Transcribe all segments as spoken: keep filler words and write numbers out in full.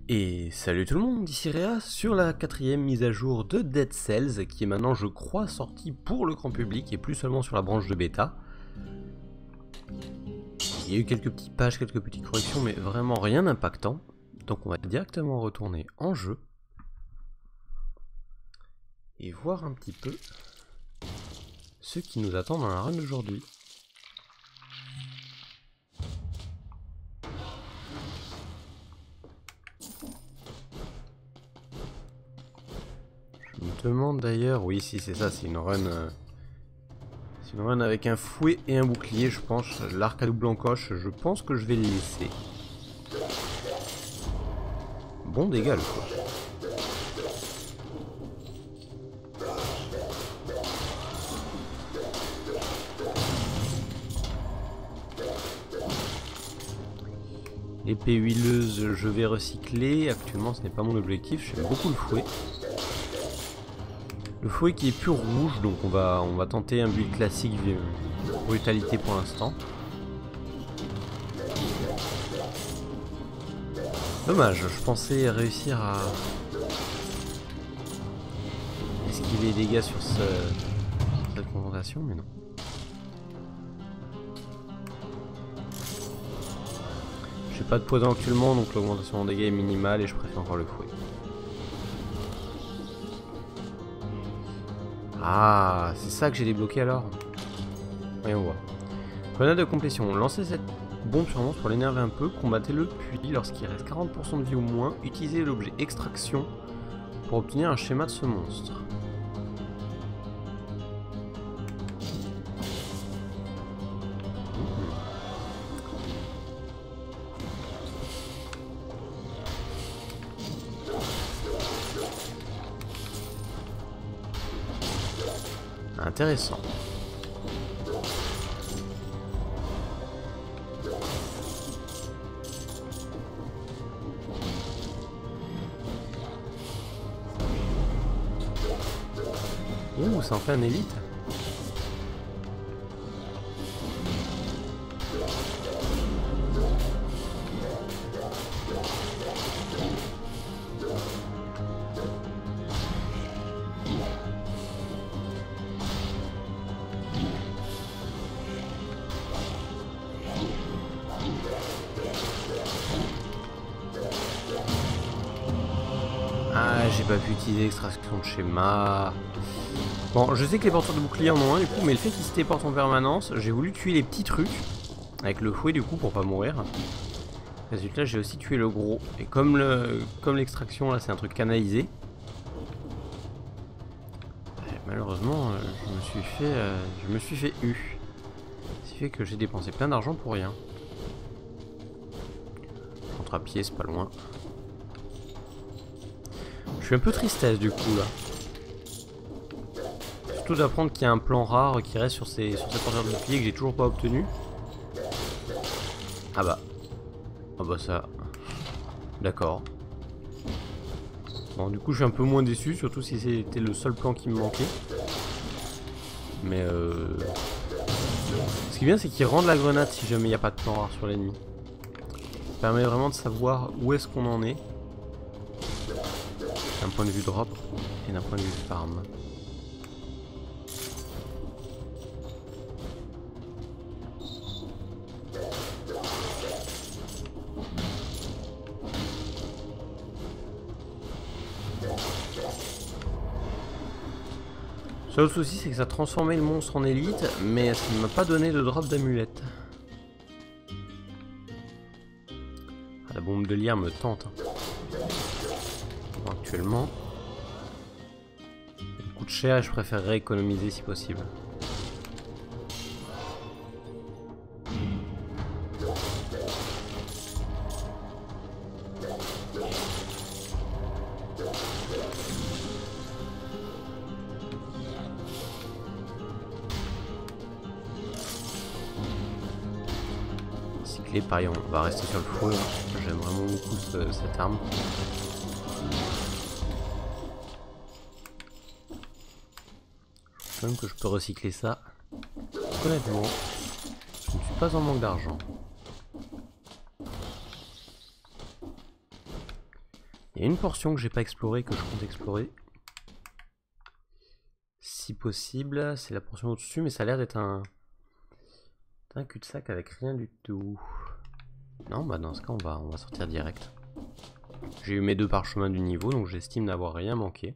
Et salut tout le monde, ici Réa sur la quatrième mise à jour de Dead Cells qui est maintenant je crois sortie pour le grand public et plus seulement sur la branche de bêta. Il y a eu quelques petites pages, quelques petites corrections mais vraiment rien d'impactant. Donc on va directement retourner en jeu et voir un petit peu ce qui nous attend dans la run d'aujourd'hui. Je me demande d'ailleurs, oui si c'est ça, c'est une run euh, c'est une run avec un fouet et un bouclier je pense, l'arc à double encoche, je pense que je vais le laisser. Bon dégâts le coup. L'épée huileuse je vais recycler, actuellement ce n'est pas mon objectif, j'aime beaucoup le fouet. Le fouet qui est pur rouge, donc on va, on va tenter un build classique brutalité pour l'instant. Dommage, je pensais réussir à esquiver les dégâts sur ce, cette confrontation, mais non. J'ai pas de poison actuellement, donc l'augmentation en dégâts est minimale et je préfère encore le fouet. Ah, c'est ça que j'ai débloqué alors. Voyons voir. Grenade de complétion. Lancez cette bombe sur monstre pour l'énerver un peu. Combattez-le puis, lorsqu'il reste quarante pour cent de vie au moins, utilisez l'objet extraction pour obtenir un schéma de ce monstre. Intéressant. Ouh, ça en fait un élite. Ah, j'ai pas pu utiliser l'extraction de schéma. Bon, je sais que les porteurs de bouclier en ont un du coup, mais le fait qu'ils se téléportent en permanence, j'ai voulu tuer les petits trucs avec le fouet du coup pour pas mourir. Résultat, j'ai aussi tué le gros. Et comme le comme l'extraction là, c'est un truc canalisé. Malheureusement, euh, je me suis fait, euh, je me suis fait eu. Ce qui fait que j'ai dépensé plein d'argent pour rien. Contre à pied, c'est pas loin. Je suis un peu tristesse du coup là. Surtout d'apprendre qu'il y a un plan rare qui reste sur ces, sur ces porteurs de bouclier que j'ai toujours pas obtenu. Ah bah. Ah bah ça. D'accord. Bon du coup je suis un peu moins déçu, surtout si c'était le seul plan qui me manquait. Mais euh... ce qui est bien c'est qu'il rend la grenade si jamais il n'y a pas de plan rare sur l'ennemi. Ça permet vraiment de savoir où est-ce qu'on en est. D'un point de vue drop et d'un point de vue farm. Le seul souci c'est que ça transformait le monstre en élite, mais ça ne m'a pas donné de drop d'amulette. Ah, la bombe de lyre me tente. Bon, actuellement, elle coûte cher et je préférerais économiser si possible. Pareil, on va rester sur le fouet. J'aime vraiment beaucoup ce, cette arme. Je pense même que je peux recycler ça. Honnêtement, je ne suis pas en manque d'argent. Il y a une portion que j'ai pas explorée, que je compte explorer. Si possible, c'est la portion au-dessus, mais ça a l'air d'être un... un cul-de-sac avec rien du tout. Non, bah dans ce cas, on va, on va sortir direct. J'ai eu mes deux parchemins du niveau, donc j'estime n'avoir rien manqué.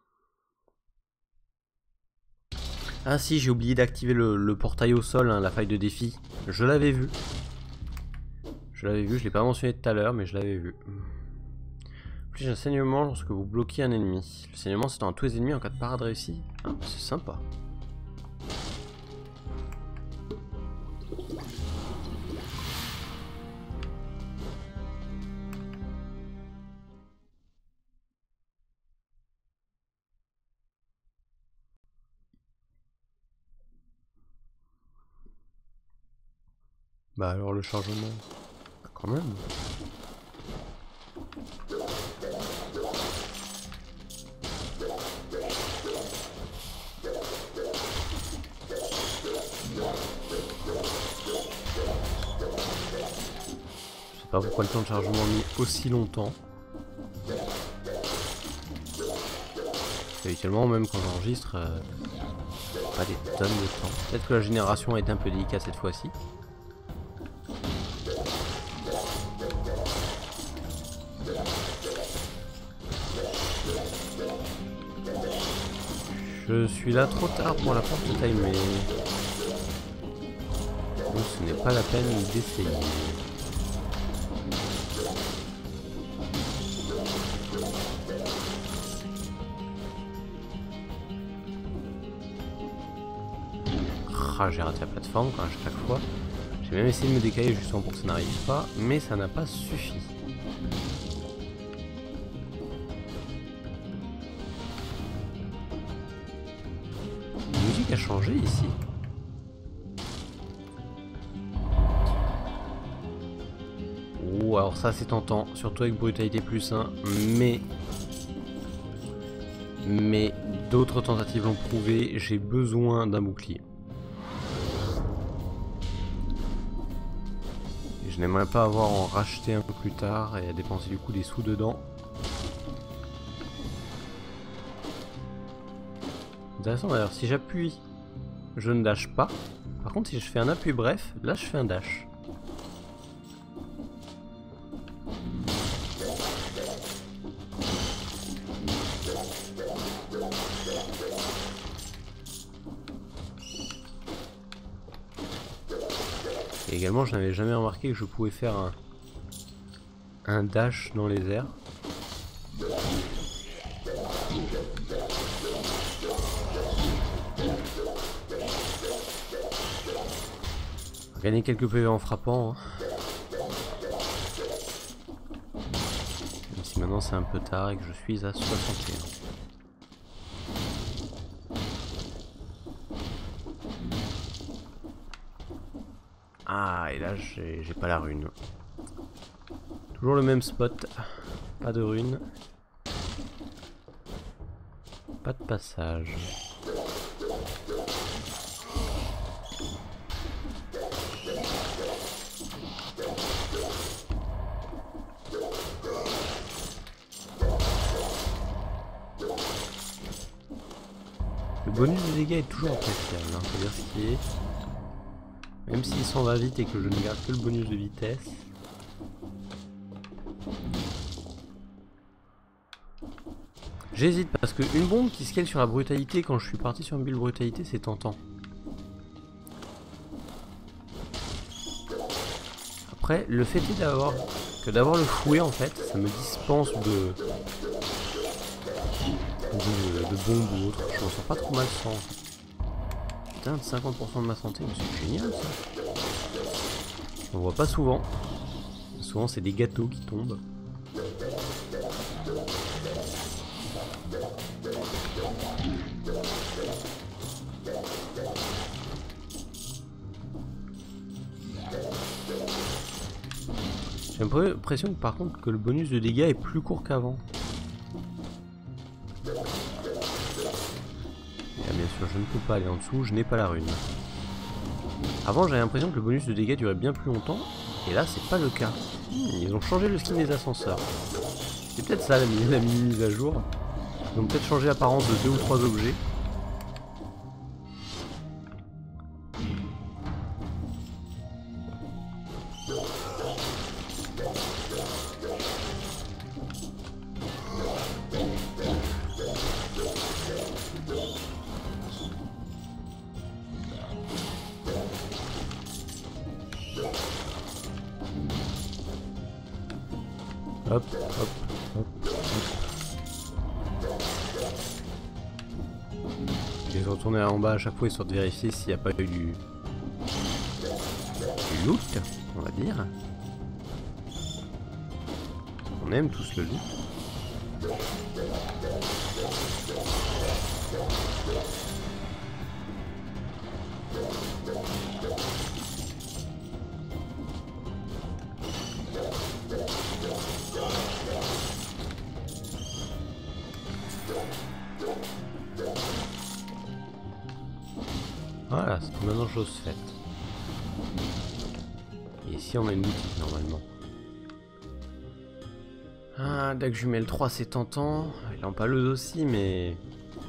Ah si, j'ai oublié d'activer le, le portail au sol, hein, la faille de défi. Je l'avais vu. Je l'avais vu, je l'ai pas mentionné tout à l'heure, mais je l'avais vu. Plus un saignement lorsque vous bloquez un ennemi. Le saignement s'étend à tous les ennemis en cas de parade réussie. Ah, c'est sympa. Bah alors le chargement, quand même. Je sais pas pourquoi le temps de chargement a mis aussi longtemps. Habituellement, même quand j'enregistre, euh, pas des tonnes de temps. Peut-être que la génération a été un peu délicate cette fois-ci. Je suis là trop tard pour la porte timée. Donc ce n'est pas la peine d'essayer. Ah, j'ai raté la plateforme quand à chaque fois. J'ai même essayé de me décaler justement pour que ça n'arrive pas, mais ça n'a pas suffi. La musique a changé ici. Oh, alors ça c'est tentant, surtout avec brutalité plus un, mais... Mais d'autres tentatives l'ont prouvé, j'ai besoin d'un bouclier. Je n'aimerais pas avoir à en racheter un peu plus tard et à dépenser du coup des sous dedans. Intéressant d'ailleurs, si j'appuie, je ne dash pas. Par contre, si je fais un appui bref, là je fais un dash. Et également, je n'avais jamais remarqué que je pouvais faire un, un dash dans les airs. Gagner quelques P V en frappant. Hein. Même si maintenant c'est un peu tard et que je suis à soixante et un. Ah, et là j'ai pas la rune. Toujours le même spot. Pas de rune. Pas de passage. Le bonus de dégâts est toujours appréciable, hein, faut dire ce qui est. Même s'il s'en va vite et que je ne garde que le bonus de vitesse. J'hésite parce qu'une bombe qui scale sur la brutalité quand je suis parti sur une build brutalité, c'est tentant. Après, le fait est d'avoir que d'avoir le fouet en fait, ça me dispense de de, de bombes ou autre. Je me sens pas trop mal sans. Putain, de cinquante pour cent de ma santé, mais c'est génial ça. On voit pas souvent. Souvent c'est des gâteaux qui tombent. J'ai l'impression que par contre que le bonus de dégâts est plus court qu'avant. Et là, bien sûr je ne peux pas aller en dessous, je n'ai pas la rune. Avant j'avais l'impression que le bonus de dégâts durait bien plus longtemps, et là c'est pas le cas. Ils ont changé le skin des ascenseurs. C'est peut-être ça la mini, la mini mise à jour. Ils ont peut-être changé l'apparence de deux ou trois objets. Hop, hop, hop, hop. Je vais retourner en bas à chaque fois histoire de vérifier s'il n'y a pas eu du... du loot, on va dire. On aime tous le loot. Voilà, c'est maintenant chose faite. Et ici on a une boutique normalement. Ah, dague jumelle trois c'est tentant. Et lampaleuse aussi, mais...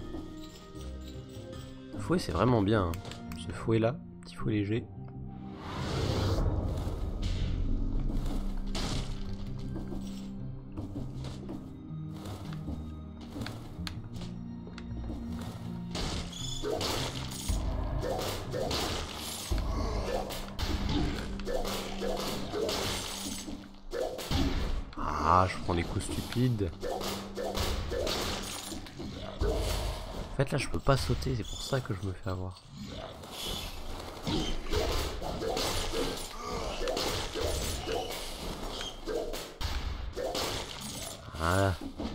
Le fouet c'est vraiment bien. Hein. Ce fouet là, petit fouet léger. Ah, je prends des coups stupides. En fait, là, je peux pas sauter, c'est pour ça que je me fais avoir. Voilà.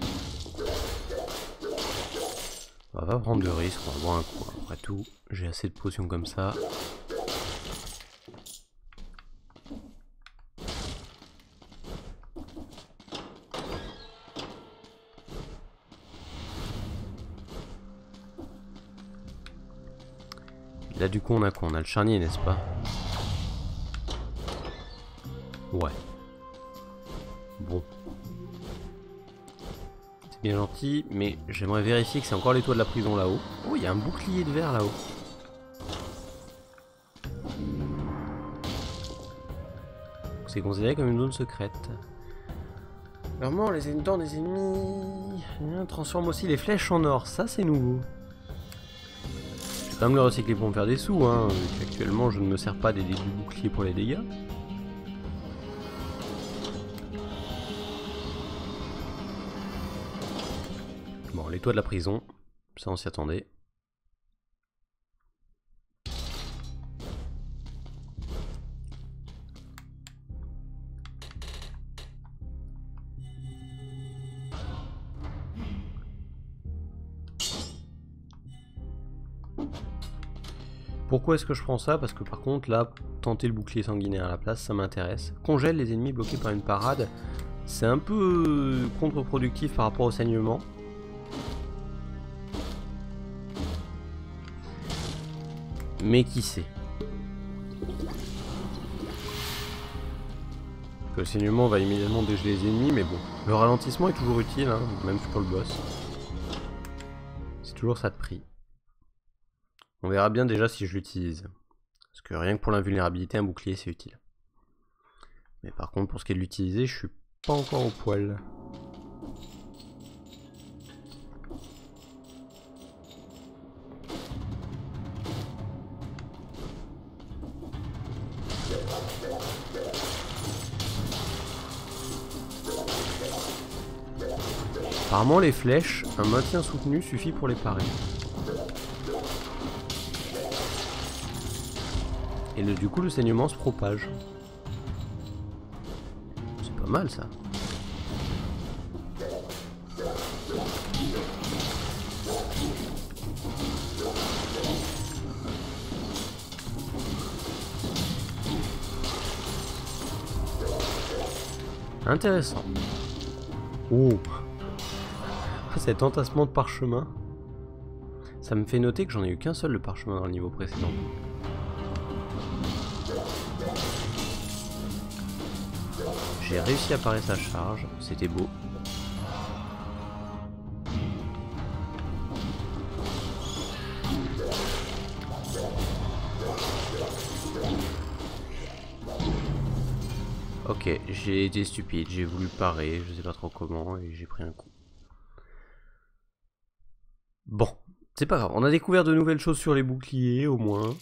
On va pas prendre de risque, on va boire un coup. Après tout, j'ai assez de potions comme ça. Là du coup on a quoi? On a le charnier, n'est-ce pas? Ouais. Bon. C'est bien gentil, mais j'aimerais vérifier que c'est encore les toits de la prison là-haut. Oh, il y a un bouclier de verre là-haut. C'est considéré comme une zone secrète. Vraiment, les ennemis des ennemis transforment aussi les flèches en or. Ça, c'est nouveau. Je vais quand même le recycler pour me faire des sous, hein. Actuellement, je ne me sers pas des, des, du bouclier pour les dégâts. Bon, les toits de la prison, ça on s'y attendait. Pourquoi est-ce que je prends ça? Parce que par contre là, tenter le bouclier sanguinaire à la place, ça m'intéresse. Congèle les ennemis bloqués par une parade. C'est un peu contre-productif par rapport au saignement. Mais qui sait? Que le saignement va immédiatement dégeler les ennemis, mais bon. Le ralentissement est toujours utile, hein, même pour le boss. C'est toujours ça de prix. On verra bien déjà si je l'utilise. Parce que rien que pour l'invulnérabilité, un bouclier c'est utile. Mais par contre pour ce qui est de l'utiliser, je suis pas encore au poil. Apparemment les flèches, un maintien soutenu suffit pour les parer. Et le, du coup le saignement se propage. C'est pas mal ça. Intéressant. Oh, cet entassement de parchemin. Ça me fait noter que j'en ai eu qu'un seul de parchemin dans le niveau précédent. J'ai réussi à parer sa charge, c'était beau. Ok, j'ai été stupide, j'ai voulu parer, je sais pas trop comment, et j'ai pris un coup. Bon, c'est pas grave, on a découvert de nouvelles choses sur les boucliers, au moins.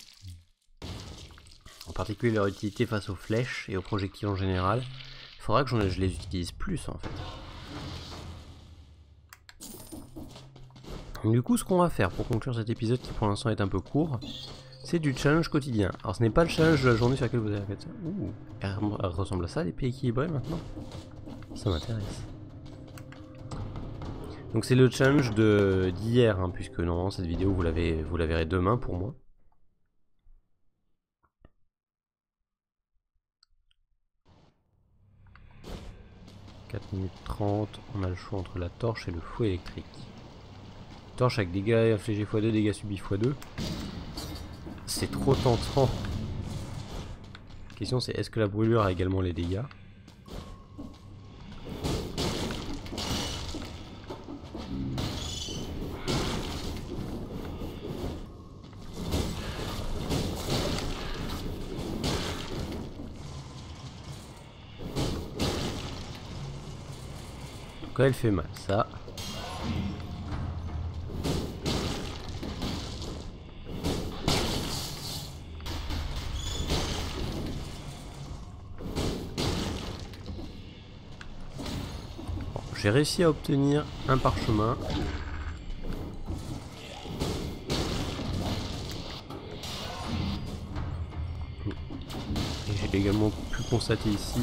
En particulier leur utilité face aux flèches et aux projectiles en général. Il faudra que je les utilise plus, en fait. Du coup, ce qu'on va faire pour conclure cet épisode qui pour l'instant est un peu court, c'est du challenge quotidien. Alors ce n'est pas le challenge de la journée sur laquelle vous avez fait ça. Ouh, elle ressemble à ça, l'épée équilibrée maintenant. Ça m'intéresse. Donc c'est le challenge de d'hier, hein, puisque normalement cette vidéo vous l'avez vous la verrez demain pour moi. quatre minutes trente, on a le choix entre la torche et le fouet électrique. Torche avec dégâts infligés fois deux, dégâts subis fois deux. C'est trop tentant. La question c'est est-ce que la brûlure a également les dégâts? En tout cas elle fait mal, ça. J'ai réussi à obtenir un parchemin. Et j'ai également pu constater ici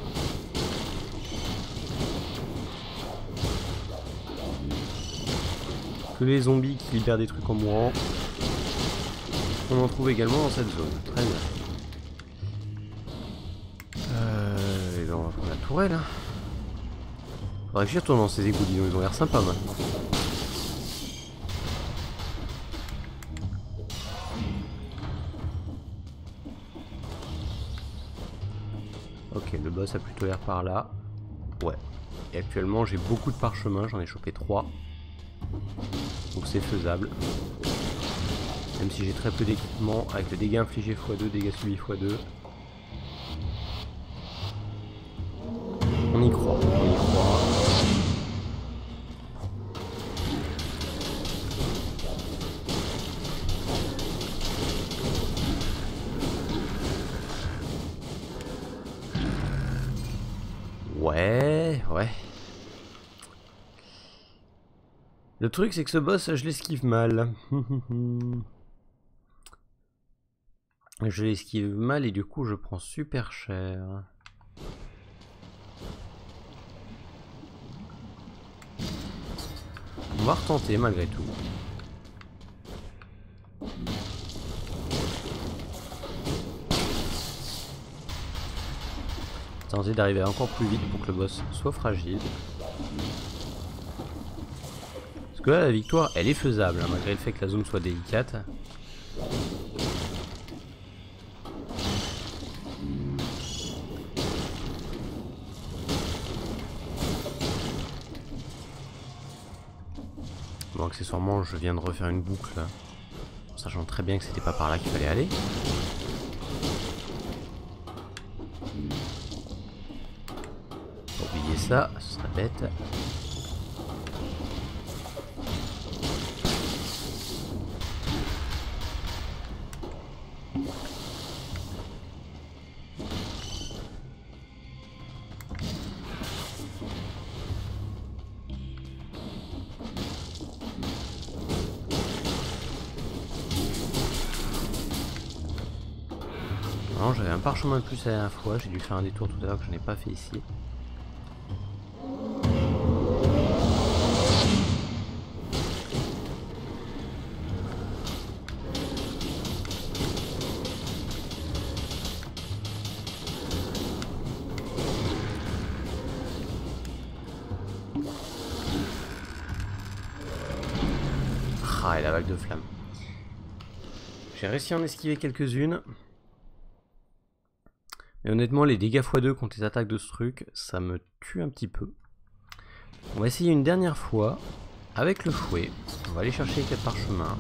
que les zombies qui libèrent des trucs en mourant, on en trouve également dans cette zone. Très bien. Euh, et ben on va prendre la tourelle. Hein. Faudrait que j'y retourne dans ces égouts, dis donc, ils ont l'air sympas maintenant. Ok, le boss a plutôt l'air par là. Ouais. Et actuellement j'ai beaucoup de parchemins, j'en ai chopé trois. Donc c'est faisable. Même si j'ai très peu d'équipement, avec le dégât infligé fois deux, dégâts subis fois deux. On y croit, on y croit. Ouais, ouais. Le truc c'est que ce boss, je l'esquive mal. Je l'esquive mal et du coup je prends super cher. On va retenter malgré tout. Tenter d'arriver encore plus vite pour que le boss soit fragile. Parce que là la victoire elle est faisable hein, malgré le fait que la zone soit délicate. Bon, accessoirement je viens de refaire une boucle en sachant très bien que c'était pas par là qu'il fallait aller. Pour oublier ça, ce serait bête. J'avais un parchemin de plus la dernière fois, j'ai dû faire un détour tout à l'heure que je n'ai pas fait ici. Ah, et la vague de flammes. J'ai réussi à en esquiver quelques-unes. Mais honnêtement, les dégâts fois deux contre les attaques de ce truc, ça me tue un petit peu. On va essayer une dernière fois avec le fouet. On va aller chercher les quatre parchemins.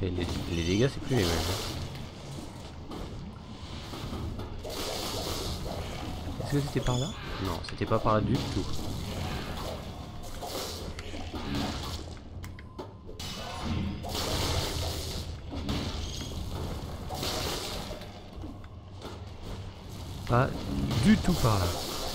Et les, les dégâts c'est plus les mêmes. Est-ce que c'était par là? Non, c'était pas par là du tout. Pas du tout par là.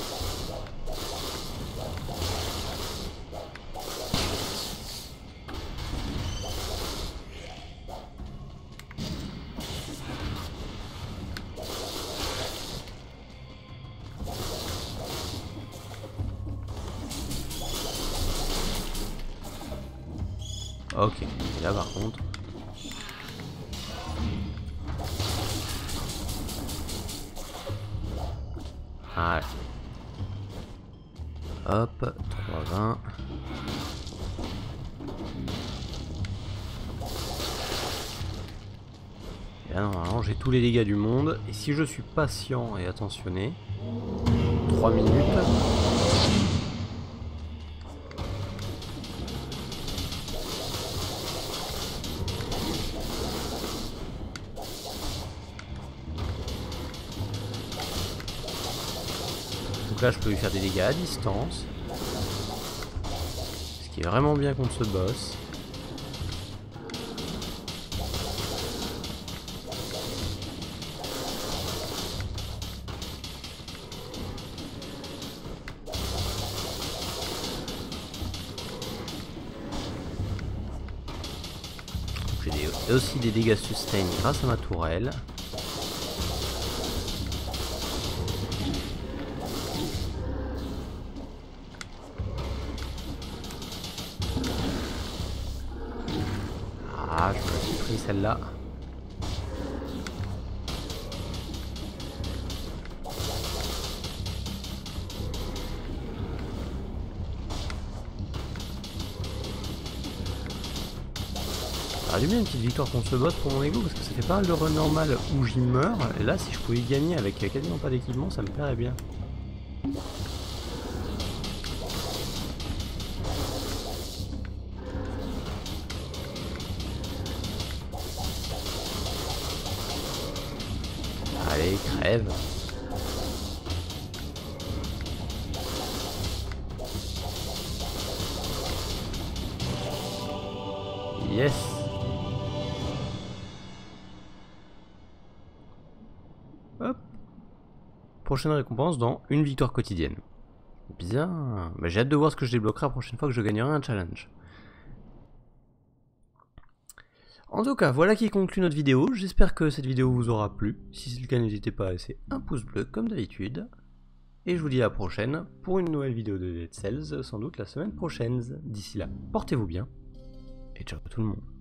Ok, et là par contre... Ah, hop, trois vingt. Et là normalement j'ai tous les dégâts du monde. Et si je suis patient et attentionné, trois minutes. Donc là je peux lui faire des dégâts à distance. Ce qui est vraiment bien contre ce boss. J'ai aussi des dégâts sustain grâce à ma tourelle. Ah, je me suis pris celle-là. J'aurais dû bien une petite victoire contre ce boss pour mon ego parce que ça fait pas mal de run normal où j'y meurs. Et là, si je pouvais y gagner avec quasiment pas d'équipement, ça me plairait bien. Allez, crève. Yes. Hop. Prochaine récompense dans une victoire quotidienne. Bien. Bah, j'ai hâte de voir ce que je débloquerai la prochaine fois que je gagnerai un challenge. En tout cas, voilà qui conclut notre vidéo. J'espère que cette vidéo vous aura plu. Si c'est le cas, n'hésitez pas à laisser un pouce bleu comme d'habitude. Et je vous dis à la prochaine pour une nouvelle vidéo de Dead Cells, sans doute la semaine prochaine. D'ici là, portez-vous bien. Et ciao tout le monde.